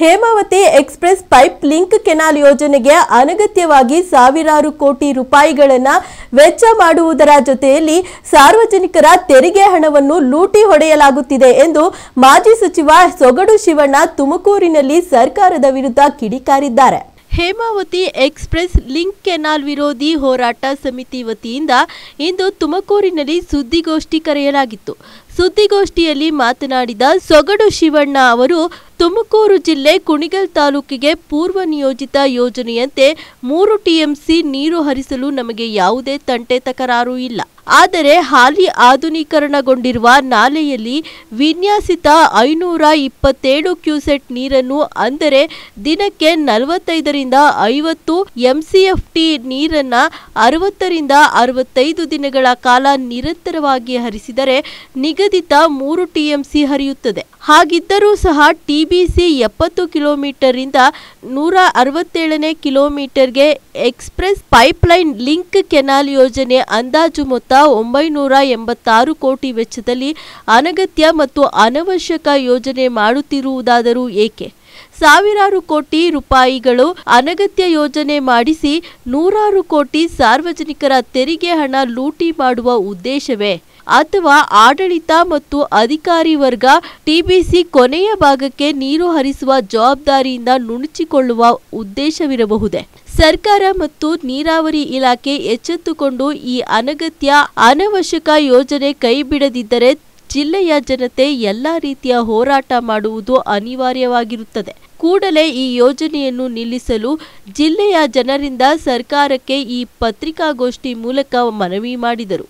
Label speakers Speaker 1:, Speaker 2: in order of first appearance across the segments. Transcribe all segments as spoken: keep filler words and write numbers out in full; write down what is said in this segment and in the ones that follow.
Speaker 1: Hemavathi express pipe link canal ಯೋಜನೆಗೆ ಅನಗತ್ಯವಾಗಿ ಸಾವಿರಾರು ಕೋಟಿ ರೂಪಾಯಿಗಳನ್ನು ವೆಚ್ಚ ಮಾಡುವುದರ ಜೊತೆಯಲ್ಲಿ ಸಾರ್ವಜನಿಕರ ತೆರಿಗೆ ಹಣವನ್ನು ಲೂಟಿ ಹೊಡೆಯಲಾಗುತ್ತಿದೆ ಎಂದು ಮಾಜಿ ಸಚಿವ ಸೊಗಡು ಶಿವಣ್ಣ ತುಮಕೂರಿನಲ್ಲಿ ಸರ್ಕಾರದ ವಿರುದ್ಧ ಕಿಡಿಕಾರಿದ್ದಾರೆ. ಹೇಮಾವತಿ ಎಕ್ಸ್‌ಪ್ರೆಸ್ ಲಿಂಕ್ ಕೆನಾಲ್ ವಿರೋಧಿ ಹೋರಾಟ ಸಮಿತಿ ವತಿಯಿಂದ ಇಂದು ತುಮಕೂರಿನಲ್ಲಿ ಸುದ್ದಿಗೋಷ್ಠಿ ಕರೆಯಲಾಗಿತ್ತು. ಸುದ್ದಿಗೋಷ್ಠಿಯಲ್ಲಿ ಮಾತನಾಡಿದ ಸೊಗಡು ಶಿವಣ್ಣ ಅವರು, ತುಮಕೂರು ಜಿಲ್ಲೆ ಕುಣಿಗಲ್ ತಾಲೂಕಿಗೆ ಪೂರ್ವ ನಿಯೋಜಿತ ಯೋಜನೆಯಂತೆ ಮೂರು ಟಿಎಂಸಿ ನೀರು ಹರಿಸಲು ನಮಗೆ ಯಾವುದೇ ತಂಟೆ ತಕರಾರು ಇಲ್ಲ. ಆದರೆ ಹಾಲಿ ಆಧುನೀಕರಣಗೊಂಡಿರುವ ನಾಲೆಯಲ್ಲಿ ವಿನ್ಯಾಸಿತ ಐನೂರ ಇಪ್ಪತ್ತೇಳು ಕ್ಯೂಸೆಟ್ ನೀರನ್ನು, ಅಂದರೆ ದಿನಕ್ಕೆ ನಲವತ್ತೈದರಿಂದ ಐವತ್ತು ಎಂಸಿಎಫ್ಟಿ ನೀರನ್ನ ಅರವತ್ತರಿಂದ ಅರವತ್ತೈದು ದಿನಗಳ ಕಾಲ ನಿರಂತರವಾಗಿ ಹರಿಸಿದರೆ ನಿಗದಿತ ಮೂರು ಟಿಎಂಸಿ ಹರಿಯುತ್ತದೆ. ಹಾಗಿದ್ದರೂ ಸಹ ಟಿಬಿಸಿ ಎಪ್ಪತ್ತು ಕಿಲೋಮೀಟರ್ ಇಂದ ನೂರ ಅರವತ್ತೇಳನೇ ಕಿಲೋಮೀಟರ್ಗೆ ಎಕ್ಸ್‌ಪ್ರೆಸ್ ಪೈಪ್ಲೈನ್ ಲಿಂಕ್ ಕೆನಾಲ್ ಯೋಜನೆ ಅಂದಾಜು ಮೊತ್ತ ಒಂಬೈನೂರ ಎಂಬತ್ತಾರು ಕೋಟಿ ವೆಚ್ಚದಲ್ಲಿ ಅನಗತ್ಯ ಮತ್ತು ಅನವಶ್ಯಕ ಯೋಜನೆ ಮಾಡುತ್ತಿರುವುದಾದರೂ ಏಕೆ? ಸಾವಿರಾರು ಕೋಟಿ ರೂಪಾಯಿಗಳು ಅನಗತ್ಯ ಯೋಜನೆ ಮಾಡಿಸಿ ನೂರಾರು ಕೋಟಿ ಸಾರ್ವಜನಿಕರ ತೆರಿಗೆ ಹಣ ಲೂಟಿ ಮಾಡುವ ಉದ್ದೇಶವೇ? ಅಥವಾ ಆಡಳಿತ ಮತ್ತು ಅಧಿಕಾರಿ ವರ್ಗ ಟಿಬಿಸಿ ಕೊನೆಯ ಭಾಗಕ್ಕೆ ನೀರು ಹರಿಸುವ ಜವಾಬ್ದಾರಿಯಿಂದ ನುಣುಚಿಕೊಳ್ಳುವ ಉದ್ದೇಶವಿರಬಹುದೇ? ಸರ್ಕಾರ ಮತ್ತು ನೀರಾವರಿ ಇಲಾಖೆ ಎಚ್ಚೆತ್ತುಕೊಂಡು ಈ ಅನಗತ್ಯ ಅನವಶ್ಯಕ ಯೋಜನೆ ಕೈಬಿಡದಿದ್ದರೆ ಜಿಲ್ಲೆಯ ಜನತೆ ಎಲ್ಲಾ ರೀತಿಯ ಹೋರಾಟ ಮಾಡುವುದು ಅನಿವಾರ್ಯವಾಗಿರುತ್ತದೆ. ಕೂಡಲೇ ಈ ಯೋಜನೆಯನ್ನು ನಿಲ್ಲಿಸಲು ಜಿಲ್ಲೆಯ ಜನರಿಂದ ಸರ್ಕಾರಕ್ಕೆ ಈ ಪತ್ರಿಕಾಗೋಷ್ಠಿ ಮೂಲಕ ಮನವಿ ಮಾಡಿದರು.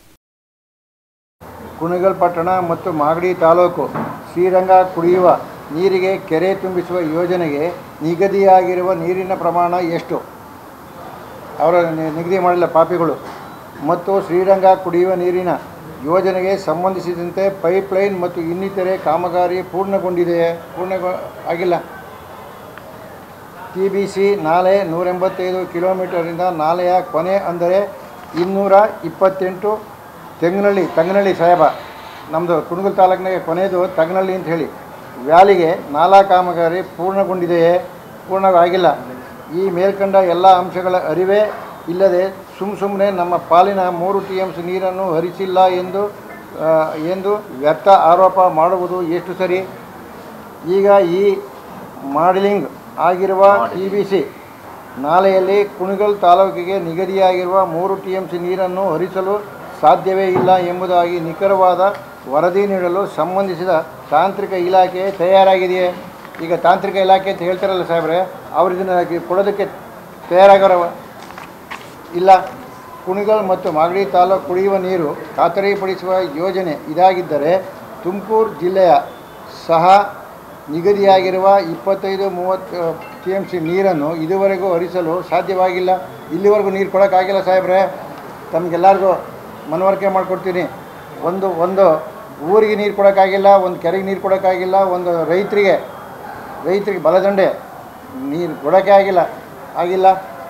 Speaker 2: ಕುಣಿಗಲ್ ಪಟ್ಟಣ ಮತ್ತು ಮಾಗಡಿ ತಾಲೂಕು ಶ್ರೀರಂಗ ಕುಡಿಯುವ ನೀರಿಗೆ ಕೆರೆ ತುಂಬಿಸುವ ಯೋಜನೆಗೆ ನಿಗದಿಯಾಗಿರುವ ನೀರಿನ ಪ್ರಮಾಣ ಎಷ್ಟು? ಅವರ ನಿಗದಿ ಮಾಡಿಲ್ಲ ಪಾಪಿಗಳು. ಮತ್ತು ಶ್ರೀರಂಗ ಕುಡಿಯುವ ನೀರಿನ ಯೋಜನೆಗೆ ಸಂಬಂಧಿಸಿದಂತೆ ಪೈಪ್ಲೈನ್ ಮತ್ತು ಇನ್ನಿತರೆ ಕಾಮಗಾರಿ ಪೂರ್ಣಗೊಂಡಿದೆಯೇ? ಪೂರ್ಣ ಆಗಿಲ್ಲ. ಟಿ ಬಿ ಸಿ ನಾಲೆ ನೂರ ಎಂಬತ್ತೈದು ಕಿಲೋಮೀಟರಿಂದ ನಾಲೆಯ ಕೊನೆ ಅಂದರೆ ಇನ್ನೂರ ಇಪ್ಪತ್ತೆಂಟು ತೆಂಗನಹಳ್ಳಿ ತಂಗನಹಳ್ಳಿ ಸಾಹೇಬ ನಮ್ಮದು ಕುಣಿಗಲ್ ತಾಲೂಕಿನಾಗೆ ಕೊನೆಯದು ತಂಗನಹಳ್ಳಿ ಅಂತ ಹೇಳಿ ವ್ಯಾಲಿಗೆ ನಾಲಾ ಕಾಮಗಾರಿ ಪೂರ್ಣಗೊಂಡಿದೆಯೇ? ಪೂರ್ಣವಾಗಿಲ್ಲ. ಈ ಮೇಲ್ಕಂಡ ಎಲ್ಲ ಅಂಶಗಳ ಅರಿವೇ ಇಲ್ಲದೆ ಸುಮ್ಮ ಸುಮ್ಮನೆ ನಮ್ಮ ಪಾಲಿನ ಮೂರು ಟಿ ಎಮ್ ಸಿ ನೀರನ್ನು ಹರಿಸಿಲ್ಲ ಎಂದು ಎಂದು ವ್ಯರ್ಥ ಆರೋಪ ಮಾಡುವುದು ಎಷ್ಟು ಸರಿ? ಈಗ ಈ ಮಾಡೆಲಿಂಗ್ ಆಗಿರುವ ಟಿ ಬಿ ಸಿ ನಾಲೆಯಲ್ಲಿ ಕುಣಿಗಲ್ ತಾಲೂಕಿಗೆ ನಿಗದಿಯಾಗಿರುವ ಮೂರು ಟಿ ಎಮ್ ಸಿ ನೀರನ್ನು ಹರಿಸಲು ಸಾಧ್ಯವೇ ಇಲ್ಲ ಎಂಬುದಾಗಿ ನಿಖರವಾದ ವರದಿ ನೀಡಲು ಸಂಬಂಧಿಸಿದ ತಾಂತ್ರಿಕ ಇಲಾಖೆ ತಯಾರಾಗಿದೆಯೇ? ಈಗ ತಾಂತ್ರಿಕ ಇಲಾಖೆ ಅಂತ ಹೇಳ್ತಾರಲ್ಲ ಸಾಹೇಬ್ರೆ, ಅವ್ರು ಇದನ್ನು ಕೊಡೋದಕ್ಕೆ ತಯಾರಾಗರವ ಇಲ್ಲ. ಕುಣಿಗಲ್ ಮತ್ತು ಮಾಗಡಿ ತಾಲೂಕು ಕುಡಿಯುವ ನೀರು ಖಾತರಿಪಡಿಸುವ ಯೋಜನೆ ಇದಾಗಿದ್ದರೆ ತುಮಕೂರು ಜಿಲ್ಲೆಯ ಸಹ ನಿಗದಿಯಾಗಿರುವ ಇಪ್ಪತ್ತೈದು ಮೂವತ್ತು ಟಿ ಎಮ್ ಸಿ ನೀರನ್ನು ಇದುವರೆಗೂ ಹರಿಸಲು ಸಾಧ್ಯವಾಗಿಲ್ಲ. ಇಲ್ಲಿವರೆಗೂ ನೀರು ಕೊಡೋಕ್ಕಾಗಿಲ್ಲ ಸಾಹೇಬ್ರೆ. ತಮಗೆಲ್ಲರಿಗೂ ಮನವರಿಕೆ ಮಾಡಿಕೊಡ್ತೀನಿ. ಒಂದು ಒಂದು ಊರಿಗೆ ನೀರು ಕೊಡೋಕ್ಕಾಗಿಲ್ಲ, ಒಂದು ಕೆರೆಗೆ ನೀರು ಕೊಡೋಕ್ಕಾಗಿಲ್ಲ, ಒಂದು ರೈತರಿಗೆ ರೈತರಿಗೆ ಬಲದಂಡೆ ನೀರು ಕೊಡೋಕ್ಕೆ ಆಗಿಲ್ಲ ಆಗಿಲ್ಲ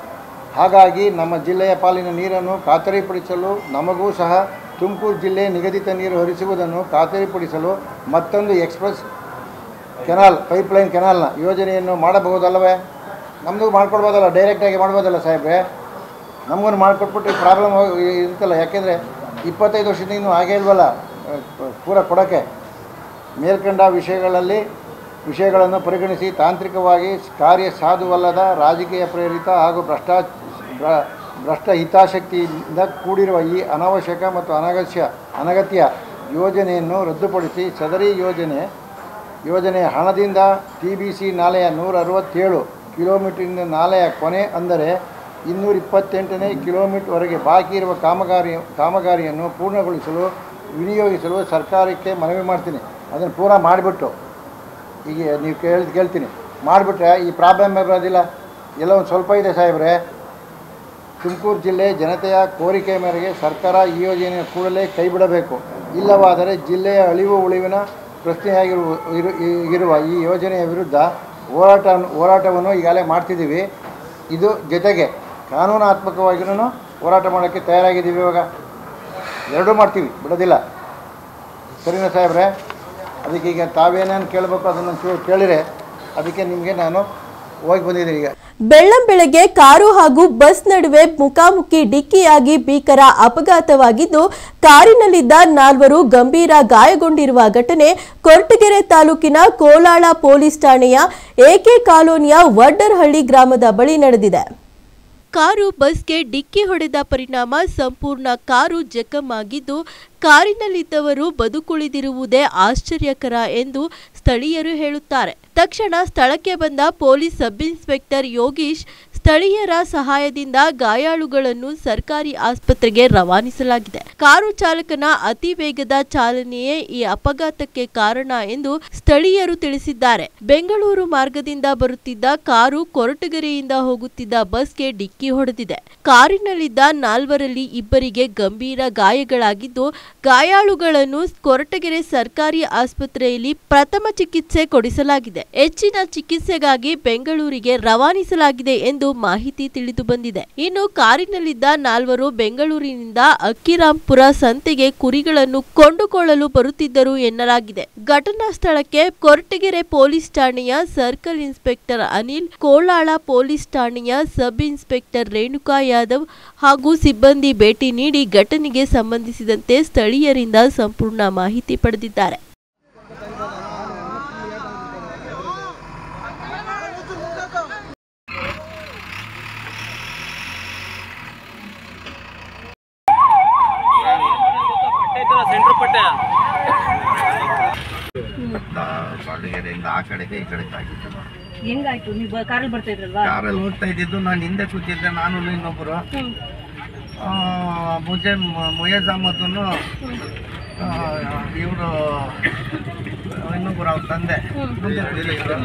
Speaker 2: ಹಾಗಾಗಿ ನಮ್ಮ ಜಿಲ್ಲೆಯ ಪಾಲಿನ ನೀರನ್ನು ಖಾತರಿಪಡಿಸಲು ನಮಗೂ ಸಹ ತುಮಕೂರು ಜಿಲ್ಲೆ ನಿಗದಿತ ನೀರು ಹರಿಸುವುದನ್ನು ಖಾತರಿಪಡಿಸಲು ಮತ್ತೊಂದು ಎಕ್ಸ್‌ಪ್ರೆಸ್ ಕೆನಾಲ್ ಪೈಪ್ಲೈನ್ ಕೆನಾಲ್ನ ಯೋಜನೆಯನ್ನು ಮಾಡಬಹುದಲ್ಲವೇ? ನಮ್ಮದು ಮಾಡ್ಕೊಡ್ಬೋದಲ್ಲ, ಡೈರೆಕ್ಟಾಗಿ ಮಾಡ್ಬೋದಲ್ಲ ಸಾಹೇಬ್ರೆ. ನಮಗೂ ಮಾಡಿಕೊಟ್ಬಿಟ್ಟು ಪ್ರಾಬ್ಲಮ್ ಇರುತ್ತಲ್ಲ. ಯಾಕೆಂದರೆ ಇಪ್ಪತ್ತೈದು ವರ್ಷದಿಂದ ಇನ್ನೂ ಆಗೇ ಇಲ್ವಲ್ಲ ಪೂರ ಕೊಡೋಕ್ಕೆ. ಮೇಲ್ಕಂಡ ವಿಷಯಗಳಲ್ಲಿ ವಿಷಯಗಳನ್ನು ಪರಿಗಣಿಸಿ ತಾಂತ್ರಿಕವಾಗಿ ಕಾರ್ಯ ಸಾಧುವಲ್ಲದ ರಾಜಕೀಯ ಪ್ರೇರಿತ ಹಾಗೂ ಭ್ರಷ್ಟಾ ಭ್ರಷ್ಟ ಹಿತಾಸಕ್ತಿಯಿಂದ ಕೂಡಿರುವ ಈ ಅನಾವಶ್ಯಕ ಮತ್ತು ಅನಗತ್ಯ ಅನಗತ್ಯ ಯೋಜನೆಯನ್ನು ರದ್ದುಪಡಿಸಿ ಸದರಿ ಯೋಜನೆ ಯೋಜನೆಯ ಹಣದಿಂದ ಟಿ ಬಿ ಸಿ ನಾಲೆಯ ನೂರ ಅರವತ್ತೇಳು ಕಿಲೋಮೀಟರಿಂದ ನಾಲೆಯ ಕೊನೆ ಅಂದರೆ ಇನ್ನೂರ ಇಪ್ಪತ್ತೆಂಟನೇ ಕಿಲೋಮೀಟರ್ವರೆಗೆ ಬಾಕಿ ಇರುವ ಕಾಮಗಾರಿ ಕಾಮಗಾರಿಯನ್ನು ಪೂರ್ಣಗೊಳಿಸಲು ವಿನಿಯೋಗಿಸಲು ಸರ್ಕಾರಕ್ಕೆ ಮನವಿ ಮಾಡ್ತೀನಿ. ಅದನ್ನು ಪೂರ ಮಾಡಿಬಿಟ್ಟು ಈಗ ನೀವು ಕೇಳಿ ಕೇಳ್ತೀನಿ ಮಾಡಿಬಿಟ್ರೆ ಈ ಪ್ರಾಬ್ಲಮ್ ಬರೋದಿಲ್ಲ. ಎಲ್ಲ ಒಂದು ಸ್ವಲ್ಪ ಇದೆ ಸಾಹೇಬ್ರೆ. ತುಮಕೂರು ಜಿಲ್ಲೆ ಜನತೆಯ ಕೋರಿಕೆ ಮೇರೆಗೆ ಸರ್ಕಾರ ಈ ಯೋಜನೆಯನ್ನು ಕೂಡಲೇ ಕೈಬಿಡಬೇಕು. ಇಲ್ಲವಾದರೆ ಜಿಲ್ಲೆಯ ಅಳಿವು ಉಳಿವಿನ ಪ್ರಶ್ನೆಯಾಗಿರುವ ಇರುವ ಈ ಯೋಜನೆಯ ವಿರುದ್ಧ ಹೋರಾಟ ಹೋರಾಟವನ್ನು ಈಗಾಗಲೇ ಮಾಡ್ತಿದ್ದೀವಿ. ಇದು ಜೊತೆಗೆ ಕಾನೂನಾತ್ಮಕವಾಗಿಯೂ ಹೋರಾಟ ಮಾಡೋಕ್ಕೆ ತಯಾರಾಗಿದ್ದೀವಿ. ಇವಾಗ ಎರಡೂ ಮಾಡ್ತೀವಿ, ಬಿಡೋದಿಲ್ಲ. ಸರಿನಾ ಸಾಹೇಬ್ರೆ? ಅದಕ್ಕೆ ಈಗ ತಾವೇನೇನು ಕೇಳಬೇಕು ಅದನ್ನು ಚೂ ಕೇಳಿದರೆ ಅದಕ್ಕೆ ನಿಮಗೆ ನಾನು ಹೋಗಿ ಬಂದಿದ್ದೀನಿ. ಈಗ
Speaker 1: ಬೆಳ್ಳಂಬೆಳಗ್ಗೆ ಕಾರು ಹಾಗೂ ಬಸ್ ನಡುವೆ ಮುಖಾಮುಖಿ ಡಿಕ್ಕಿಯಾಗಿ ಭೀಕರ ಅಪಘಾತವಾಗಿದ್ದು ಕಾರಿನಲ್ಲಿದ್ದ ನಾಲ್ವರು ಗಂಭೀರ ಗಾಯಗೊಂಡಿರುವ ಘಟನೆ ಕೊರಟಗೆರೆ ತಾಲೂಕಿನ ಕೋಲಾಳ ಪೊಲೀಸ್ ಠಾಣೆಯ ಎಕೆ ಕಾಲೋನಿಯ ವಡ್ಡರಹಳ್ಳಿ ಗ್ರಾಮದ ಬಳಿ ನಡೆದಿದೆ. ಕಾರು ಬಸ್ಗೆ ಡಿಕ್ಕಿ ಹೊಡೆದ ಪರಿಣಾಮ ಸಂಪೂರ್ಣ ಕಾರು ಜಖಮಾಗಿದ್ದು ಕಾರಿನಲ್ಲಿದ್ದವರು ಬದುಕುಳಿದಿರುವುದೇ ಆಶ್ಚರ್ಯಕರ ಎಂದು ಸ್ಥಳೀಯರು ಹೇಳುತ್ತಾರೆ. ತಕ್ಷಣ ಸ್ಥಳಕ್ಕೆ ಬಂದ ಪೊಲೀಸ್ ಸಬ್ ಇನ್ಸ್ಪೆಕ್ಟರ್ ಯೋಗೀಶ್ ಸ್ಥಳೀಯರ ಸಹಾಯದಿಂದ ಗಾಯಾಳುಗಳನ್ನು ಸರ್ಕಾರಿ ಆಸ್ಪತ್ರೆಗೆ ರವಾನಿಸಲಾಗಿದೆ. ಕಾರು ಚಾಲಕನ ಅತಿ ವೇಗದ ಚಾಲನೆಯೇ ಈ ಅಪಘಾತಕ್ಕೆ ಕಾರಣ ಎಂದು ಸ್ಥಳೀಯರು ತಿಳಿಸಿದ್ದಾರೆ. ಬೆಂಗಳೂರು ಮಾರ್ಗದಿಂದ ಬರುತ್ತಿದ್ದ ಕಾರು ಕೊರಟಗೆರೆಯಿಂದ ಹೋಗುತ್ತಿದ್ದ ಬಸ್ಗೆ ಡಿಕ್ಕಿ ಹೊಡೆದಿದೆ. ಕಾರಿನಲ್ಲಿದ್ದ ನಾಲ್ವರಲ್ಲಿ ಇಬ್ಬರಿಗೆ ಗಂಭೀರ ಗಾಯಗಳಾಗಿದ್ದು ಗಾಯಾಳುಗಳನ್ನು ಕೊರಟಗೆರೆ ಸರ್ಕಾರಿ ಆಸ್ಪತ್ರೆಯಲ್ಲಿ ಪ್ರಥಮ ಚಿಕಿತ್ಸೆ ಕೊಡಿಸಲಾಗಿದೆ. ಹೆಚ್ಚಿನ ಚಿಕಿತ್ಸೆಗಾಗಿ ಬೆಂಗಳೂರಿಗೆ ರವಾನಿಸಲಾಗಿದೆ ಎಂದು ಮಾಹಿತಿ ತಿಳಿದು ಬಂದಿದೆ. ಇನ್ನು ಕಾರಿನಲ್ಲಿದ್ದ ನಾಲ್ವರು ಬೆಂಗಳೂರಿನಿಂದ ಅಕ್ಕಿರಾಂಪುರ ಸಂತೆಗೆ ಕುರಿಗಳನ್ನು ಕೊಂಡುಕೊಳ್ಳಲು ಬರುತ್ತಿದ್ದರು ಎನ್ನಲಾಗಿದೆ. ಘಟನಾ ಸ್ಥಳಕ್ಕೆ ಕೊರಟಗೆರೆ ಪೊಲೀಸ್ ಠಾಣೆಯ circle inspector Anil, Kolala police ಠಾಣೆಯ ಸಬ್ ಇನ್ಸ್ಪೆಕ್ಟರ್ ರೇಣುಕಾ ಯಾದವ್ ಹಾಗೂ ಸಿಬ್ಬಂದಿ ಭೇಟಿ ನೀಡಿ ಘಟನೆಗೆ ಸಂಬಂಧಿಸಿದಂತೆ ಸ್ಥಳೀಯರಿಂದ ಸಂಪೂರ್ಣ ಮಾಹಿತಿ ಪಡೆದಿದ್ದಾರೆ.
Speaker 3: ಕೊರಟಗೆರೆಯಿಂದ ಆ ಕಡೆಗೆ ಈ ಕಡೆಗೆ ಆಗಿತ್ತು.
Speaker 4: ಹೆಂಗಾಯ್ತು? ನೀವು ಕಾರಲ್ಲಿ ಬರ್ತಾ ಇದ್ರಲ್ವಾ?
Speaker 3: ಕಾರಲ್ಲಿ ಹೋಗ್ತಾ ಇದ್ದಿದ್ದು, ನಾನು ಹಿಂದೆ ಕೂತಿದ್ದೆ, ನಾನು ಇನ್ನೊಬ್ಬರು ಮುಜೆ ಮುಯಜ್ ಅಹಮದನ್ನು ಇವರು ಇನ್ನೊಬ್ಬರು ಅವ್ರ ತಂದೆ ಮುಂದೆ ಕೂತಿದ್ರು,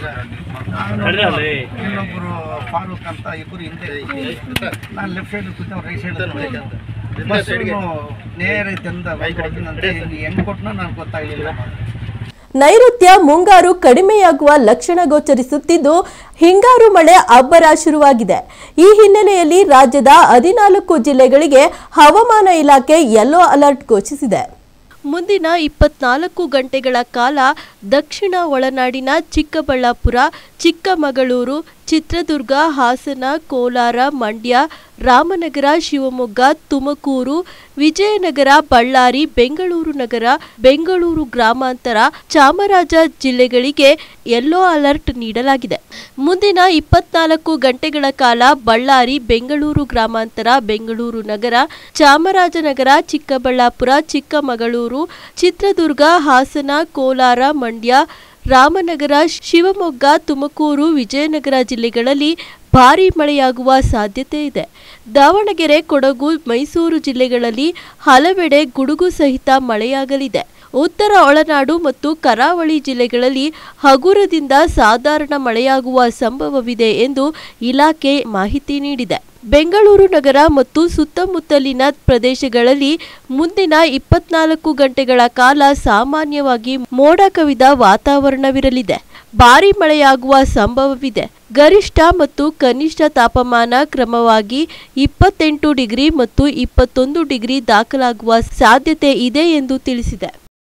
Speaker 3: ಇನ್ನೊಬ್ಬರು ಫಾರೂಕ್ ಅಂತ ಇಬ್ಬರು ಹಿಂದೆ, ನಾನು ಲೆಫ್ಟ್ ಸೈಡ್ ಕೂತ ರೈಟ್ ಸೈಡ್ ಬಸ್ ನೇರ ತಂದ ಹೆಂಗ್ ಕೊಟ್ಟನೋ ನನಗೆ ಗೊತ್ತಾಗಲಿಲ್ಲ.
Speaker 1: ನೈಋತ್ಯ ಮುಂಗಾರು ಕಡಿಮೆಯಾಗುವ ಲಕ್ಷಣ ಗೋಚರಿಸುತ್ತಿದ್ದು ಹಿಂಗಾರು ಮಳೆ ಅಬ್ಬರ ಶುರುವಾಗಿದೆ. ಈ ಹಿನ್ನೆಲೆಯಲ್ಲಿ ರಾಜ್ಯದ ಹದಿನಾಲ್ಕು ಜಿಲ್ಲೆಗಳಿಗೆ ಹವಾಮಾನ ಇಲಾಖೆ ಯೆಲ್ಲೋ ಅಲರ್ಟ್ ಘೋಷಿಸಿದೆ. ಮುಂದಿನ ಇಪ್ಪತ್ನಾಲ್ಕು ಗಂಟೆಗಳ ಕಾಲ ದಕ್ಷಿಣ ಒಳನಾಡಿನ ಚಿಕ್ಕಬಳ್ಳಾಪುರ, ಚಿಕ್ಕಮಗಳೂರು, ಚಿತ್ರದುರ್ಗ, ಹಾಸನ, ಕೋಲಾರ, ಮಂಡ್ಯ, ರಾಮನಗರ, ಶಿವಮೊಗ್ಗ, ತುಮಕೂರು, ವಿಜಯನಗರ, ಬಳ್ಳಾರಿ, ಬೆಂಗಳೂರು ನಗರ, ಬೆಂಗಳೂರು ಗ್ರಾಮಾಂತರ, ಚಾಮರಾಜ ಜಿಲ್ಲೆಗಳಿಗೆ ಯೆಲ್ಲೋ ಅಲರ್ಟ್ ನೀಡಲಾಗಿದೆ. ಮುಂದಿನ ಇಪ್ಪತ್ನಾಲ್ಕು ಗಂಟೆಗಳ ಕಾಲ ಬಳ್ಳಾರಿ, ಬೆಂಗಳೂರು ಗ್ರಾಮಾಂತರ, ಬೆಂಗಳೂರು ನಗರ, ಚಾಮರಾಜನಗರ, ಚಿಕ್ಕಬಳ್ಳಾಪುರ, ಚಿಕ್ಕಮಗಳೂರು, ಚಿತ್ರದುರ್ಗ, ಹಾಸನ, ಕೋಲಾರ, ಮಂಡ್ಯ, ರಾಮನಗರ, ಶಿವಮೊಗ್ಗ, ತುಮಕೂರು, ವಿಜಯನಗರ ಜಿಲ್ಲೆಗಳಲ್ಲಿ ಭಾರೀ ಮಳೆಯಾಗುವ ಸಾಧ್ಯತೆ ಇದೆ. ದಾವಣಗೆರೆ, ಕೊಡಗು, ಮೈಸೂರು ಜಿಲ್ಲೆಗಳಲ್ಲಿ ಹಲವೆಡೆ ಗುಡುಗು ಸಹಿತ ಮಳೆಯಾಗಲಿದೆ. ಉತ್ತರ ಒಳನಾಡು ಮತ್ತು ಕರಾವಳಿ ಜಿಲ್ಲೆಗಳಲ್ಲಿ ಹಗುರದಿಂದ ಸಾಧಾರಣ ಮಳೆಯಾಗುವ ಸಂಭವವಿದೆ ಎಂದು ಇಲಾಖೆ ಮಾಹಿತಿ ನೀಡಿದೆ. ಬೆಂಗಳೂರು ನಗರ ಮತ್ತು ಸುತ್ತಮುತ್ತಲಿನ ಪ್ರದೇಶಗಳಲ್ಲಿ ಮುಂದಿನ ಇಪ್ಪತ್ನಾಲ್ಕು ಗಂಟೆಗಳ ಕಾಲ ಸಾಮಾನ್ಯವಾಗಿ ಮೋಡ ಕವಿದ ವಾತಾವರಣವಿರಲಿದೆ. ಭಾರೀ ಮಳೆಯಾಗುವ ಸಂಭವವಿದೆ. ಗರಿಷ್ಠ ಮತ್ತು ಕನಿಷ್ಠ ತಾಪಮಾನ ಕ್ರಮವಾಗಿ ಇಪ್ಪತ್ತೆಂಟು ಡಿಗ್ರಿ ಮತ್ತು ಇಪ್ಪತ್ತೊಂದು ಡಿಗ್ರಿ ದಾಖಲಾಗುವ ಸಾಧ್ಯತೆ ಇದೆ ಎಂದು ತಿಳಿಸಿದೆ.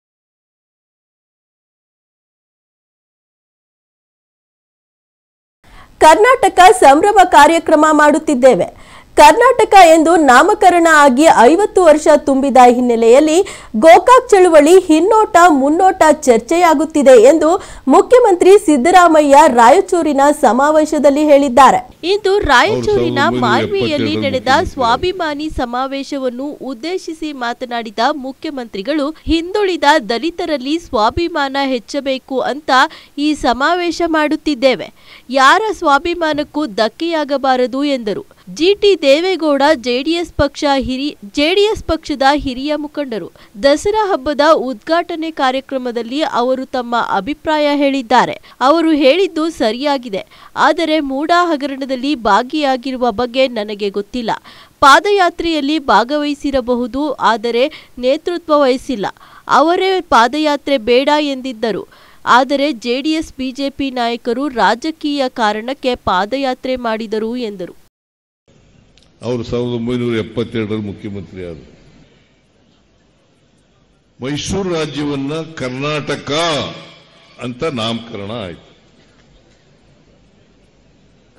Speaker 1: ಕರ್ನಾಟಕ ಸಂಭ್ರಮ ಕಾರ್ಯಕ್ರಮ ಮಾಡುತ್ತಿದ್ದೇವೆ. ಕರ್ನಾಟಕ ಎಂದು ನಾಮಕರಣ ಆಗಿ ಐವತ್ತು ವರ್ಷ ತುಂಬಿದ ಹಿನ್ನೆಲೆಯಲ್ಲಿ ಗೋಕಾಕ್ ಚಳುವಳಿ ಹಿನ್ನೋಟ ಮುನ್ನೋಟ ಚರ್ಚೆಯಾಗುತ್ತಿದೆ ಎಂದು ಮುಖ್ಯಮಂತ್ರಿ ಸಿದ್ದರಾಮಯ್ಯ ರಾಯಚೂರಿನ ಸಮಾವೇಶದಲ್ಲಿ ಹೇಳಿದ್ದಾರೆ. ಇಂದು ರಾಯಚೂರಿನ ಮಾನ್ವಿಯಲ್ಲಿ ನಡೆದ ಸ್ವಾಭಿಮಾನಿ ಸಮಾವೇಶವನ್ನು ಉದ್ದೇಶಿಸಿ ಮಾತನಾಡಿದ ಮುಖ್ಯಮಂತ್ರಿಗಳು, ಹಿಂದುಳಿದ ದಲಿತರಲ್ಲಿ ಸ್ವಾಭಿಮಾನ ಹೆಚ್ಚಬೇಕು ಅಂತ ಈ ಸಮಾವೇಶ ಮಾಡುತ್ತಿದ್ದೇವೆ. ಯಾರ ಸ್ವಾಭಿಮಾನಕ್ಕೂ ಧಕ್ಕೆಯಾಗಬಾರದು ಎಂದರು. ಜಿಟಿ ದೇವೇಗೌಡ ಜೆಡಿಎಸ್ ಪಕ್ಷ ಹಿರಿ ಜೆಡಿಎಸ್ ಪಕ್ಷದ ಹಿರಿಯ ಮುಖಂಡರು. ದಸರಾ ಹಬ್ಬದ ಉದ್ಘಾಟನೆ ಕಾರ್ಯಕ್ರಮದಲ್ಲಿ ಅವರು ತಮ್ಮ ಅಭಿಪ್ರಾಯ ಹೇಳಿದ್ದಾರೆ. ಅವರು ಹೇಳಿದ್ದು ಸರಿಯಾಗಿದೆ, ಆದರೆ ಮೂಡಾ ಹಗರಣದಲ್ಲಿ ಭಾಗಿಯಾಗಿರುವ ಬಗ್ಗೆ ನನಗೆ ಗೊತ್ತಿಲ್ಲ. ಪಾದಯಾತ್ರೆಯಲ್ಲಿ ಭಾಗವಹಿಸಿರಬಹುದು, ಆದರೆ ನೇತೃತ್ವ ವಹಿಸಿಲ್ಲ. ಅವರೇ ಪಾದಯಾತ್ರೆ ಬೇಡ ಎಂದಿದ್ದರು. ಆದರೆ ಜೆಡಿಎಸ್ ಬಿಜೆಪಿ ನಾಯಕರು ರಾಜಕೀಯ ಕಾರಣಕ್ಕೆ ಪಾದಯಾತ್ರೆ ಮಾಡಿದರು ಎಂದರು.
Speaker 5: ಅವರು ಸಾವಿರದ ಒಂಬೈನೂರ ಎಪ್ಪತ್ತೆರಡರಲ್ಲಿ ಮುಖ್ಯಮಂತ್ರಿ ಆದರು. ಮೈಸೂರು ರಾಜ್ಯವನ್ನ ಕರ್ನಾಟಕ ಅಂತ ನಾಮಕರಣ ಆಯಿತು.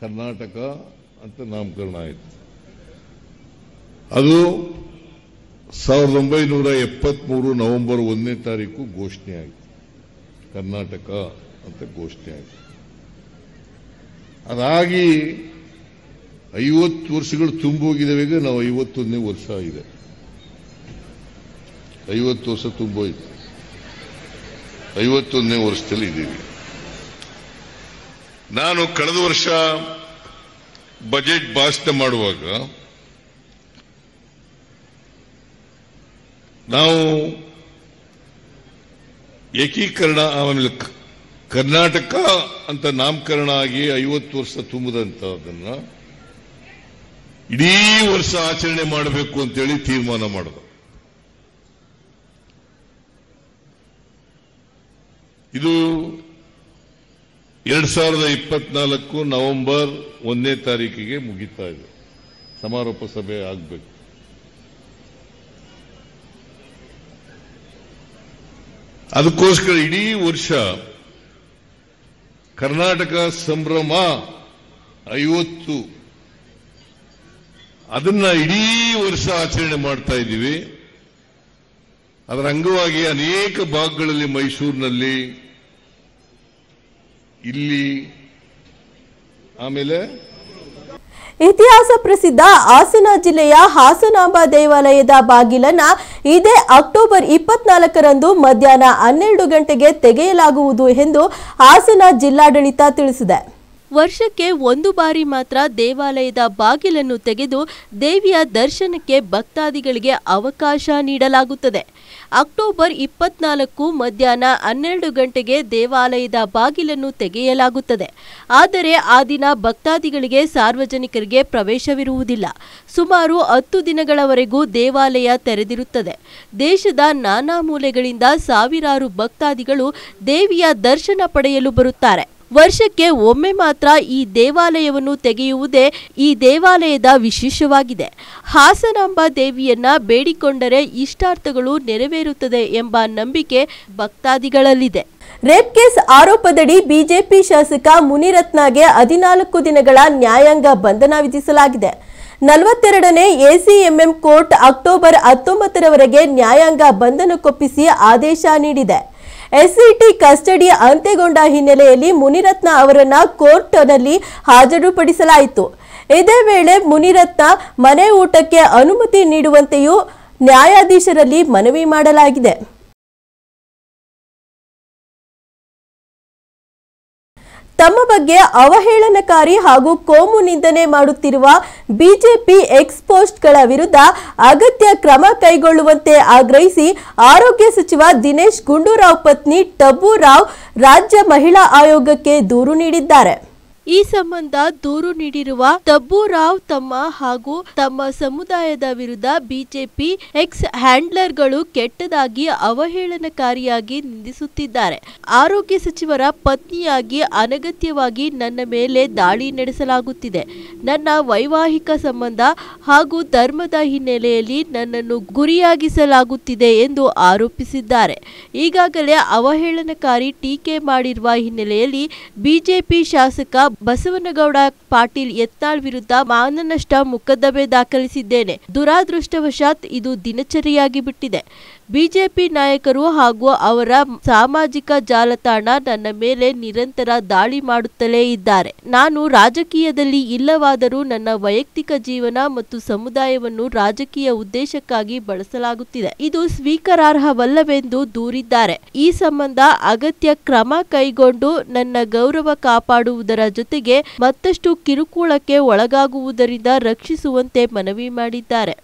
Speaker 5: ಕರ್ನಾಟಕ ಅಂತ ನಾಮಕರಣ ಆಯಿತು. ಅದು ಸಾವಿರದ ಒಂಬೈನೂರ ಎಪ್ಪತ್ಮೂರು ನವೆಂಬರ್ ಒಂದನೇ ತಾರೀಕು ಘೋಷಣೆ ಆಯಿತು. ಕರ್ನಾಟಕ ಅಂತ ಘೋಷಣೆ ಆಯಿತು. ಅದಾಗಿ ಐವತ್ತು ವರ್ಷಗಳು ತುಂಬೋಗಿದ್ದಾವೆ. ಈಗ ನಾವು ಐವತ್ತೊಂದನೇ ವರ್ಷ ಇದೆ. ಐವತ್ತು ವರ್ಷ ತುಂಬೋಯ್ತು. ಐವತ್ತೊಂದನೇ ವರ್ಷದಲ್ಲಿ ಇದ್ದೀವಿ. ನಾನು ಕಳೆದ ವರ್ಷ ಬಜೆಟ್ ಭಾಷಣ ಮಾಡುವಾಗ ನಾವು ಏಕೀಕರಣ ಆಮೇಲೆ ಕರ್ನಾಟಕ ಅಂತ ನಾಮಕರಣ ಆಗಿ ಐವತ್ತು ವರ್ಷ ತುಂಬದಂತದನ್ನ ಇಡೀ ವರ್ಷ ಆಚರಣೆ ಮಾಡಬೇಕು ಅಂತೇಳಿ ತೀರ್ಮಾನ ಮಾಡಿದ. ಇದು ಎರಡ್ ಸಾವಿರದ ಇಪ್ಪತ್ನಾಲ್ಕು ನವೆಂಬರ್ ಒಂದನೇ ತಾರೀಕಿಗೆ ಮುಗಿತಾ ಇದೆ. ಸಮಾರೋಪ ಸಭೆ ಆಗಬೇಕು. ಅದಕ್ಕೋಸ್ಕರ ಇಡೀ ವರ್ಷ ಕರ್ನಾಟಕ ಸಂಭ್ರಮ ಐವತ್ತು ಅದನ್ನ ಇಡೀ ವರ್ಷ ಆಚರಣೆ ಮಾಡ್ತಾ ಇದ್ದೀವಿ. ಅದರ ಅಂಗವಾಗಿ ಅನೇಕ ಭಾಗಗಳಲ್ಲಿ, ಮೈಸೂರಿನಲ್ಲಿ, ಇಲ್ಲಿ, ಆಮೇಲೆ
Speaker 1: ಇತಿಹಾಸ ಪ್ರಸಿದ್ಧ ಹಾಸನ ಜಿಲ್ಲೆಯ ಹಾಸನಾಂಬ ದೇವಾಲಯದ ಬಾಗಿಲನ್ನ ಇದೇ ಅಕ್ಟೋಬರ್ ಇಪ್ಪತ್ನಾಲ್ಕರಂದು ಮಧ್ಯಾಹ್ನ ಹನ್ನೆರಡು ಗಂಟೆಗೆ ತೆಗೆಯಲಾಗುವುದು ಎಂದು ಹಾಸನ ಜಿಲ್ಲಾಡಳಿತ ತಿಳಿಸಿದೆ. ವರ್ಷಕ್ಕೆ ಒಂದು ಬಾರಿ ಮಾತ್ರ ದೇವಾಲಯದ ಬಾಗಿಲನ್ನು ತೆಗೆದು ದೇವಿಯ ದರ್ಶನಕ್ಕೆ ಭಕ್ತಾದಿಗಳಿಗೆ ಅವಕಾಶ ನೀಡಲಾಗುತ್ತದೆ. ಅಕ್ಟೋಬರ್ ಇಪ್ಪತ್ನಾಲ್ಕು ಮಧ್ಯಾಹ್ನ ಹನ್ನೆರಡು ಗಂಟೆಗೆ ದೇವಾಲಯದ ಬಾಗಿಲನ್ನು ತೆಗೆಯಲಾಗುತ್ತದೆ. ಆದರೆ ಆ ದಿನ ಭಕ್ತಾದಿಗಳಿಗೆ, ಸಾರ್ವಜನಿಕರಿಗೆ ಪ್ರವೇಶವಿರುವುದಿಲ್ಲ. ಸುಮಾರು ಹತ್ತು ದಿನಗಳವರೆಗೂ ದೇವಾಲಯ ತೆರೆದಿರುತ್ತದೆ. ದೇಶದ ನಾನಾ ಮೂಲೆಗಳಿಂದ ಸಾವಿರಾರು ಭಕ್ತಾದಿಗಳು ದೇವಿಯ ದರ್ಶನ ಪಡೆಯಲು ಬರುತ್ತಾರೆ. ವರ್ಷಕ್ಕೆ ಒಮ್ಮೆ ಮಾತ್ರ ಈ ದೇವಾಲಯವನ್ನು ತೆಗೆಯುವುದೇ ಈ ದೇವಾಲಯದ ವಿಶೇಷವಾಗಿದೆ. ಹಾಸನಾಂಬ ದೇವಿಯನ್ನ ಬೇಡಿಕೊಂಡರೆ ಇಷ್ಟಾರ್ಥಗಳು ನೆರವೇರುತ್ತದೆ ಎಂಬ ನಂಬಿಕೆ ಭಕ್ತಾದಿಗಳಲ್ಲಿದೆ. ರೇಪ್ ಕೇಸ್ ಆರೋಪದಡಿ ಬಿಜೆಪಿ ಶಾಸಕ ಮುನಿರತ್ನಗೆ ಹದಿನಾಲ್ಕು ದಿನಗಳ ನ್ಯಾಯಾಂಗ ಬಂಧನ ವಿಧಿಸಲಾಗಿದೆ. ನಲವತ್ತೆರಡನೇ ಎಸಿಎಂಎಂ ಕೋರ್ಟ್ ಅಕ್ಟೋಬರ್ ಹತ್ತೊಂಬತ್ತರವರೆಗೆ ನ್ಯಾಯಾಂಗ ಬಂಧನಕ್ಕೊಪ್ಪಿಸಿ ಆದೇಶ ನೀಡಿದೆ. ಎಸ್ಸಿಟಿ ಕಸ್ಟಡಿ ಅಂತ್ಯಗೊಂಡ ಹಿನ್ನೆಲೆಯಲ್ಲಿ ಮುನಿರತ್ನ ಅವರನ್ನ ಕೋರ್ಟ್ನಲ್ಲಿ ಹಾಜರುಪಡಿಸಲಾಯಿತು. ಇದೇ ವೇಳೆ ಮುನಿರತ್ನ ಮನೆ ಊಟಕ್ಕೆ ಅನುಮತಿ ನೀಡುವಂತೆಯೂ ನ್ಯಾಯಾಧೀಶರಲ್ಲಿ ಮನವಿ ಮಾಡಲಾಗಿದೆ. ತಮ್ಮ ಬಗ್ಗೆ ಅವಹೇಳನಕಾರಿ ಹಾಗೂ ಕೋಮು ನಿಂದನೆ ಮಾಡುತ್ತಿರುವ ಬಿಜೆಪಿ ಎಕ್ಸ್ಪೋಸ್ಟ್ಗಳ ವಿರುದ್ಧ ಅಗತ್ಯ ಕ್ರಮ ಕೈಗೊಳ್ಳುವಂತೆ ಆಗ್ರಹಿಸಿ ಆರೋಗ್ಯ ಸಚಿವ ದಿನೇಶ್ ಗುಂಡೂರಾವ್ ಪತ್ನಿ ಟಬ್ಬು ರಾವ್ ರಾಜ್ಯ ಮಹಿಳಾ ಆಯೋಗಕ್ಕೆ ದೂರು ನೀಡಿದ್ದಾರೆ. ಈ ಸಂಬಂಧ ದೂರು ನೀಡಿರುವ ಟಬ್ಬು ರಾವ್ ತಮ್ಮ ಹಾಗೂ ತಮ್ಮ ಸಮುದಾಯದ ವಿರುದ್ಧ ಬಿಜೆಪಿ ಎಕ್ಸ್ ಹ್ಯಾಂಡ್ಲರ್ಗಳು ಕೆಟ್ಟದಾಗಿ ಅವಹೇಳನಕಾರಿಯಾಗಿ ನಿಂದಿಸುತ್ತಿದ್ದಾರೆ. ಆರೋಗ್ಯ ಸಚಿವರ ಪತ್ನಿಯಾಗಿ ಅನಗತ್ಯವಾಗಿ ನನ್ನ ಮೇಲೆ ದಾಳಿ ನಡೆಸಲಾಗುತ್ತಿದೆ. ನನ್ನ ವೈವಾಹಿಕ ಸಂಬಂಧ ಹಾಗೂ ಧರ್ಮದ ಹಿನ್ನೆಲೆಯಲ್ಲಿ ನನ್ನನ್ನು ಗುರಿಯಾಗಿಸಲಾಗುತ್ತಿದೆ ಎಂದು ಆರೋಪಿಸಿದ್ದಾರೆ. ಈಗಾಗಲೇ ಅವಹೇಳನಕಾರಿ ಟೀಕೆ ಮಾಡಿರುವ ಹಿನ್ನೆಲೆಯಲ್ಲಿ ಬಿಜೆಪಿ ಶಾಸಕ ಬಸವನಗೌಡ ಪಾಟೀಲ್ ಯತ್ನಾಳ್ ವಿರುದ್ಧ ಮಾನನಷ್ಟ ಮೊಕದ್ದಮೆ ದಾಖಲಿಸಿದ್ದೇನೆ. ದುರಾದೃಷ್ಟವಶಾತ್ ಇದು ದಿನಚರಿಯಾಗಿ ಬಿಟ್ಟಿದೆ. ಬಿಜೆಪಿ ನಾಯಕರು ಹಾಗೂ ಅವರ ಸಾಮಾಜಿಕ ಜಾಲತಾಣ ನನ್ನ ಮೇಲೆ ನಿರಂತರ ದಾಳಿ ಮಾಡುತ್ತಲೇ ಇದ್ದಾರೆ. ನಾನು ರಾಜಕೀಯದಲ್ಲಿ ಇಲ್ಲವಾದರೂ ನನ್ನ ವೈಯಕ್ತಿಕ ಜೀವನ ಮತ್ತು ಸಮುದಾಯವನ್ನು ರಾಜಕೀಯ ಉದ್ದೇಶಕ್ಕಾಗಿ ಬಳಸಲಾಗುತ್ತಿದೆ. ಇದು ಸ್ವೀಕಾರಾರ್ಹವಲ್ಲವೆಂದು ದೂರಿದ್ದಾರೆ. ಈ ಸಂಬಂಧ ಅಗತ್ಯ ಕ್ರಮ ಕೈಗೊಂಡು ನನ್ನ ಗೌರವ ಕಾಪಾಡುವುದರ ಜೊತೆಗೆ ಮತ್ತಷ್ಟು ಕಿರುಕುಳಕ್ಕೆ ಒಳಗಾಗುವುದರಿಂದ ರಕ್ಷಿಸುವಂತೆ ಮನವಿ ಮಾಡಿದ್ದಾರೆ.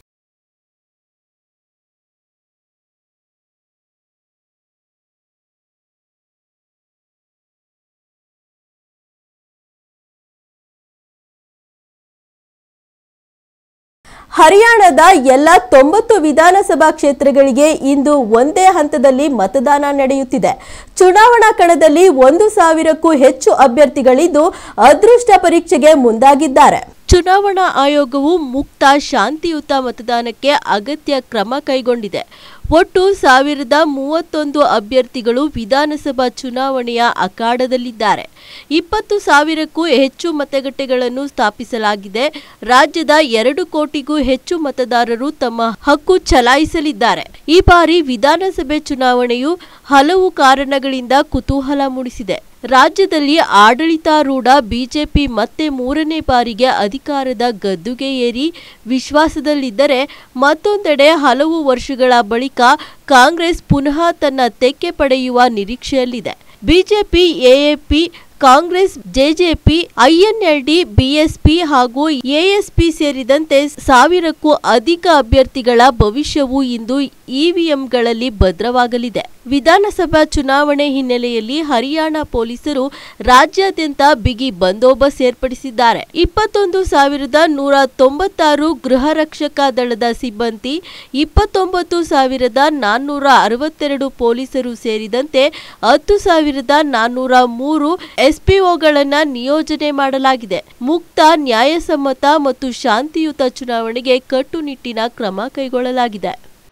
Speaker 1: ಹರಿಯಾಣದ ಎಲ್ಲ ತೊಂಬತ್ತು ವಿಧಾನಸಭಾ ಕ್ಷೇತ್ರಗಳಿಗೆ ಇಂದು ಒಂದೇ ಹಂತದಲ್ಲಿ ಮತದಾನ ನಡೆಯುತ್ತಿದೆ. ಚುನಾವಣಾ ಕಣದಲ್ಲಿ ಒಂದು ಸಾವಿರಕ್ಕೂ ಹೆಚ್ಚು ಅಭ್ಯರ್ಥಿಗಳಿದ್ದು ಅದೃಷ್ಟ ಪರೀಕ್ಷೆಗೆ ಮುಂದಾಗಿದ್ದಾರೆ. ಚುನಾವಣಾ ಆಯೋಗವು ಮುಕ್ತ ಶಾಂತಿಯುತ ಮತದಾನಕ್ಕೆ ಅಗತ್ಯ ಕ್ರಮ ಕೈಗೊಂಡಿದೆ. ಒಟ್ಟು ಸಾವಿರದ ಮೂವತ್ತೊಂದು ಅಭ್ಯರ್ಥಿಗಳು ವಿಧಾನಸಭಾ ಚುನಾವಣೆಯ ಅಖಾಡದಲ್ಲಿದ್ದಾರೆ. ಇಪ್ಪತ್ತು ಸಾವಿರಕ್ಕೂ ಹೆಚ್ಚು ಮತಗಟ್ಟೆಗಳನ್ನು ಸ್ಥಾಪಿಸಲಾಗಿದೆ. ರಾಜ್ಯದ ಎರಡು ಕೋಟಿಗೂ ಹೆಚ್ಚು ಮತದಾರರು ತಮ್ಮ ಹಕ್ಕು ಚಲಾಯಿಸಲಿದ್ದಾರೆ. ಈ ಬಾರಿ ವಿಧಾನಸಭೆ ಚುನಾವಣೆಯು ಹಲವು ಕಾರಣಗಳಿಂದ ಕುತೂಹಲ ಮೂಡಿಸಿದೆ. ರಾಜ್ಯದಲ್ಲಿ ಆಡಳಿತಾರೂಢ ಬಿಜೆಪಿ ಮತ್ತೆ ಮೂರನೇ ಬಾರಿಗೆ ಅಧಿಕಾರದ ಗದ್ದುಗೆ ಏರಿ ವಿಶ್ವಾಸದಲ್ಲಿದ್ದರೆ, ಮತ್ತೊಂದೆಡೆ ಹಲವು ವರ್ಷಗಳ ಬಳಿಕ ಕಾಂಗ್ರೆಸ್ ಪುನಃ ತನ್ನ ತೆಕ್ಕೆ ಪಡೆಯುವ ನಿರೀಕ್ಷೆಯಲ್ಲಿದೆ. BJP, AAP, Congress, JJP, INLD, BSP ಹಾಗೂ ಎಎಸ್ಪಿ ಸೇರಿದಂತೆ ಸಾವಿರಕ್ಕೂ ಅಧಿಕ ಅಭ್ಯರ್ಥಿಗಳ ಭವಿಷ್ಯವು ಇಂದು ಇವಿಎಂಗಳಲ್ಲಿ ಭದ್ರವಾಗಲಿದೆ. ವಿಧಾನಸಭಾ ಚುನಾವಣೆ ಹಿನ್ನೆಲೆಯಲ್ಲಿ ಹರಿಯಾಣ ಪೊಲೀಸರು ರಾಜ್ಯಾದ್ಯಂತ ಬಿಗಿ ಬಂದೋಬಸ್ತ್ ಏರ್ಪಡಿಸಿದ್ದಾರೆ. ಇಪ್ಪತ್ತೊಂದು ಸಾವಿರದ ನೂರ ತೊಂಬತ್ತಾರು ಗೃಹ ರಕ್ಷಕ ದಳದ ಸಿಬ್ಬಂದಿ, ಇಪ್ಪತ್ತೊಂಬತ್ತು ಸಾವಿರದ ನಾನ್ನೂರ ಅರವತ್ತೆರಡು ಪೊಲೀಸರು ಸೇರಿದಂತೆ ಹತ್ತು ಸಾವಿರದ ನಾನ್ನೂರ ಮೂರು ಎಸ್ಪಿಒಗಳನ್ನು ನಿಯೋಜನೆ ಮಾಡಲಾಗಿದೆ. ಮುಕ್ತ, ನ್ಯಾಯಸಮ್ಮತ ಮತ್ತು ಶಾಂತಿಯುತ ಚುನಾವಣೆಗೆ ಕಟ್ಟುನಿಟ್ಟಿನ ಕ್ರಮ ಕೈಗೊಳ್ಳಲಾಗಿದೆ.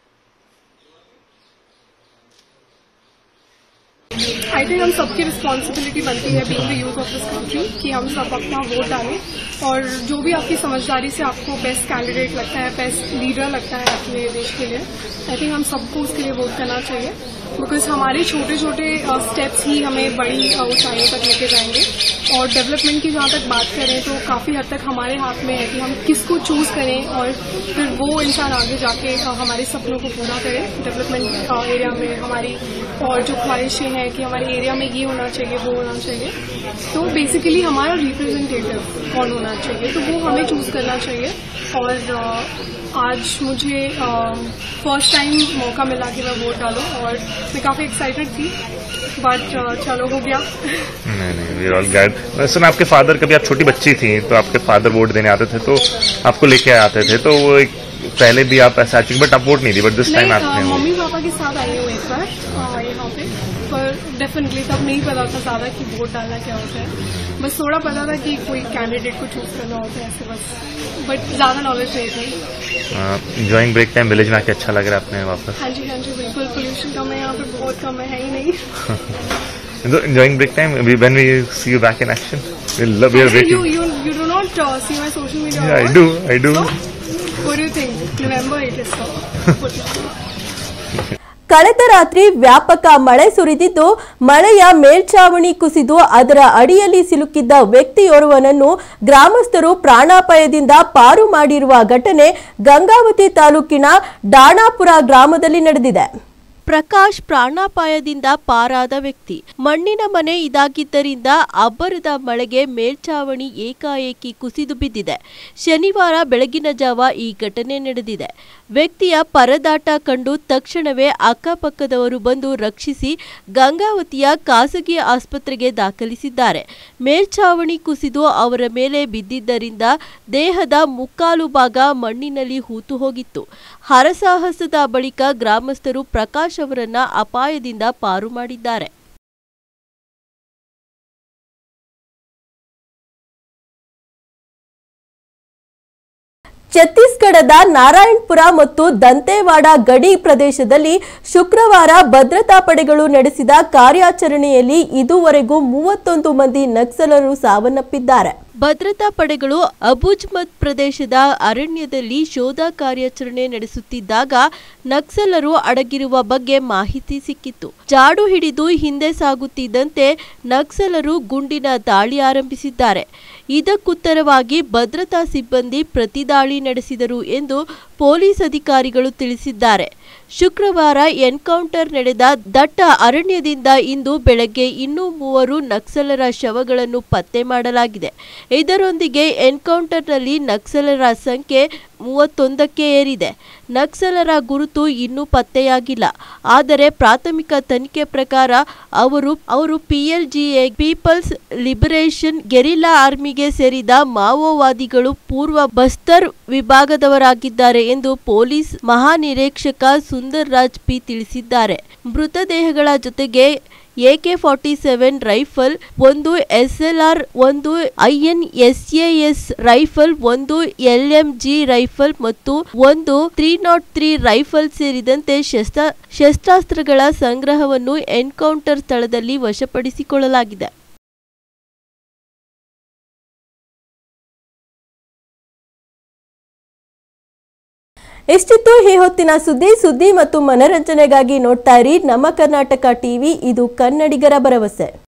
Speaker 6: आई थिंक हम सबकी रिस्पॉन्सिबिलिटी बनती है being the youth of this country कि हम सब अपना वोट डालें और जो भी आपकी समझदारी से आपको बेस्ट कैंडिडेट लगता है, बेस्ट लीडर लगता है अपने देश के लिए, आई थिंक हम सबको उसके लिए वोट करना चाहिए बिकॉज हमारे छोटे छोटे स्टेप्स ही हमें बड़ी ऊंचाइयों तक लेके जाएंगे. और डेवलपमेंट की जहाँ तक बात करें तो काफ़ी हद तक हमारे हाथ में है कि हम किसको चूज़ करें और फिर वो इंसान आगे जाके हमारे सपनों को पूरा करे. डेवलपमेंट एरिया में हमारी और जो ख्वाहिशें हैं कि हमारे एरिया में ये होना चाहिए, वो होना चाहिए, तो बेसिकली हमारा रिप्रेजेंटेटिव कौन होना चाहिए, तो वो हमें चूज़ करना चाहिए. और आज मुझे फर्स्ट टाइम मौका मिला कि मैं वोट डालूं और मैं काफ़ी एक्साइटेड थी, बट चलो हो गया.
Speaker 7: नहीं नहीं वी आर ऑल ग्लैड. मैं सुना आपके फादर, कभी आप छोटी बच्ची थी तो आपके फादर वोट देने आते थे तो आपको लेके आते थे, तो वो एक पहले भी आप ऐसा चुके बट आप वोट नहीं दी, बट दिस टाइम आपने
Speaker 6: मम्मी पापा के साथ आई हूँ एक बार यहाँ पे, पर डेफिनेटली तब नहीं पता था ज़्यादा कि वोट डालना क्या होता है. बस थोड़ा पता था कि कोई कैंडिडेट को चूज करना होता है ऐसे बस, बट ज़्यादा नॉलेज नहीं थी.
Speaker 7: एंजॉयिंग ब्रेक टाइम विलेज में आके अच्छा लग रहा है आपने वापस?
Speaker 6: हाँ जी हाँ जी बिल्कुल. पोल्यूशन कम है यहाँ पे, बहुत कम है, है ही नहीं.
Speaker 7: Enjoying break time when we see you back in action, we'll love your waiting.
Speaker 6: You you you do not uh, see my social media.
Speaker 7: Yeah, I do, I do.
Speaker 6: So, what do you think? November it is.
Speaker 1: ಕಳೆದ ರಾತ್ರಿ ವ್ಯಾಪಕ ಮಳೆ ಸುರಿದಿದ್ದು, ಮಳೆಯ ಮೇಲ್ಛಾವಣಿ ಕುಸಿದು ಅದರ ಅಡಿಯಲ್ಲಿ ಸಿಲುಕಿದ್ದ ವ್ಯಕ್ತಿಯೋರ್ವನನ್ನು ಗ್ರಾಮಸ್ಥರು ಪ್ರಾಣಾಪಾಯದಿಂದ ಪಾರು ಮಾಡಿರುವ ಘಟನೆ ಗಂಗಾವತಿ ತಾಲೂಕಿನ ಡಾಣಾಪುರ ಗ್ರಾಮದಲ್ಲಿ ನಡೆದಿದೆ. ಪ್ರಕಾಶ್ ಪ್ರಾಣಾಪಾಯದಿಂದ ಪಾರಾದ ವ್ಯಕ್ತಿ. ಮಣ್ಣಿನ ಮನೆ ಇದಾಗಿದ್ದರಿಂದ ಅಬ್ಬರದ ಮಳೆಗೆ ಮೇಲ್ಛಾವಣಿ ಏಕಾಏಕಿ ಕುಸಿದು ಬಿದ್ದಿದೆ. ಶನಿವಾರ ಬೆಳಗಿನ ಜಾವ ಈ ಘಟನೆ ನಡೆದಿದೆ. ವ್ಯಕ್ತಿಯ ಪರದಾಟ ಕಂಡು ತಕ್ಷಣವೇ ಅಕ್ಕಪಕ್ಕದವರು ಬಂದು ರಕ್ಷಿಸಿ ಗಂಗಾವತಿಯ ಖಾಸಗಿ ಆಸ್ಪತ್ರೆಗೆ ದಾಖಲಿಸಿದ್ದಾರೆ. ಮೇಲ್ಛಾವಣಿ ಕುಸಿದು ಅವರ ಮೇಲೆ ಬಿದ್ದಿದ್ದರಿಂದ ದೇಹದ ಮುಕ್ಕಾಲು ಭಾಗ ಮಣ್ಣಿನಲ್ಲಿ ಹೂತು ಹೋಗಿತ್ತು. ಹರಸಾಹಸದ ಬಳಿಕ ಗ್ರಾಮಸ್ಥರು ಪ್ರಕಾಶ್ ಅವರನ್ನ ಅಪಾಯದಿಂದ ಪಾರು ಮಾಡಿದ್ದಾರೆ. ಛತ್ತೀಸ್ಗಢದ ನಾರಾಯಣಪುರ ಮತ್ತು ದಂತೇವಾಡ ಗಡಿ ಪ್ರದೇಶದಲ್ಲಿ ಶುಕ್ರವಾರ ಭದ್ರತಾ ಪಡೆಗಳು ನಡೆಸಿದ ಕಾರ್ಯಾಚರಣೆಯಲ್ಲಿ ಇದುವರೆಗೂ ಮೂವತ್ತೊಂದು ಮಂದಿ ನಕ್ಸಲರು ಸಾವನ್ನಪ್ಪಿದ್ದಾರೆ. ಭದ್ರತಾ ಪಡೆಗಳು ಅಬುಜ್ಮತ್ ಪ್ರದೇಶದ ಅರಣ್ಯದಲ್ಲಿ ಶೋಧ ಕಾರ್ಯಾಚರಣೆ ನಡೆಸುತ್ತಿದ್ದಾಗ ನಕ್ಸಲರು ಅಡಗಿರುವ ಬಗ್ಗೆ ಮಾಹಿತಿ ಸಿಕ್ಕಿತ್ತು. ಜಾಡು ಹಿಡಿದು ಹಿಂದೆ ಸಾಗುತ್ತಿದ್ದಂತೆ ನಕ್ಸಲರು ಗುಂಡಿನ ದಾಳಿ ಆರಂಭಿಸಿದ್ದಾರೆ. ಇದಕ್ಕುತ್ತರವಾಗಿ ಭದ್ರತಾ ಸಿಬ್ಬಂದಿ ಪ್ರತಿದಾಳಿ ನಡೆಸಿದರು ಎಂದು ಪೊಲೀಸ್ ಅಧಿಕಾರಿಗಳು ತಿಳಿಸಿದ್ದಾರೆ. ಶುಕ್ರವಾರ ಎನ್ಕೌಂಟರ್ ನಡೆದ ದಟ್ಟ ಅರಣ್ಯದಿಂದ ಇಂದು ಬೆಳಗ್ಗೆ ಇನ್ನೂ ಮೂವರು ನಕ್ಸಲರ ಶವಗಳನ್ನು ಪತ್ತೆ ಮಾಡಲಾಗಿದೆ. ಇದರೊಂದಿಗೆ ಎನ್ಕೌಂಟರ್ನಲ್ಲಿ ನಕ್ಸಲರ ಸಂಖ್ಯೆ ಮೂವತ್ತೊಂದಕ್ಕೆ ಏರಿದೆ. ನಕ್ಸಲರ ಗುರುತು ಇನ್ನೂ ಪತ್ತೆಯಾಗಿಲ್ಲ. ಆದರೆ ಪ್ರಾಥಮಿಕ ತನಿಖೆ ಪ್ರಕಾರ ಅವರು ಅವರು ಪಿಎಲ್ಜಿಎ ಪೀಪಲ್ಸ್ ಲಿಬರೇಷನ್ ಗೆರಿಲ್ಲಾ ಆರ್ಮಿಗೆ ಸೇರಿದ ಮಾವೋವಾದಿಗಳು ಪೂರ್ವ ಬಸ್ತರ್ ವಿಭಾಗದವರಾಗಿದ್ದಾರೆ ಎಂದು ಪೊಲೀಸ್ ಮಹಾನಿರೀಕ್ಷಕ ಸುಂದರ್ ರಾಜ್ ಪಿ ತಿಳಿಸಿದ್ದಾರೆ. ಮೃತದೇಹಗಳ ಜೊತೆಗೆ ಎಕೆ ಫಾರ್ಟಿ ಸೆವೆನ್ ರೈಫಲ್, ಒಂದು ಎಸ್ಎಲ್ಆರ್, ಒಂದು ಐಎನ್ಎಸ್ಎಎಸ್ ರೈಫಲ್, ಒಂದು ಎಲ್ಎಂಜಿ ರೈಫಲ್ ಮತ್ತು ಒಂದು ತ್ರೀ ನಾಟ್ ತ್ರೀ ರೈಫಲ್ ಸೇರಿದಂತೆ ಶಸ್ತ್ರ ಶಸ್ತ್ರಾಸ್ತ್ರಗಳ ಸಂಗ್ರಹವನ್ನು ಎನ್ಕೌಂಟರ್ ಸ್ಥಳದಲ್ಲಿ ವಶಪಡಿಸಿಕೊಳ್ಳಲಾಗಿದೆ. ಇಷ್ಟಿತ್ತು ಈ ಹೊತ್ತಿನ ಸುದ್ದಿ ಸುದ್ದಿ ಮತ್ತು ಮನರಂಜನೆಗಾಗಿ ನೋಡ್ತಾ ಇರಿ ನಮ್ಮ ಕರ್ನಾಟಕ ಟಿವಿ, ಇದು ಕನ್ನಡಿಗರ ಭರವಸೆ.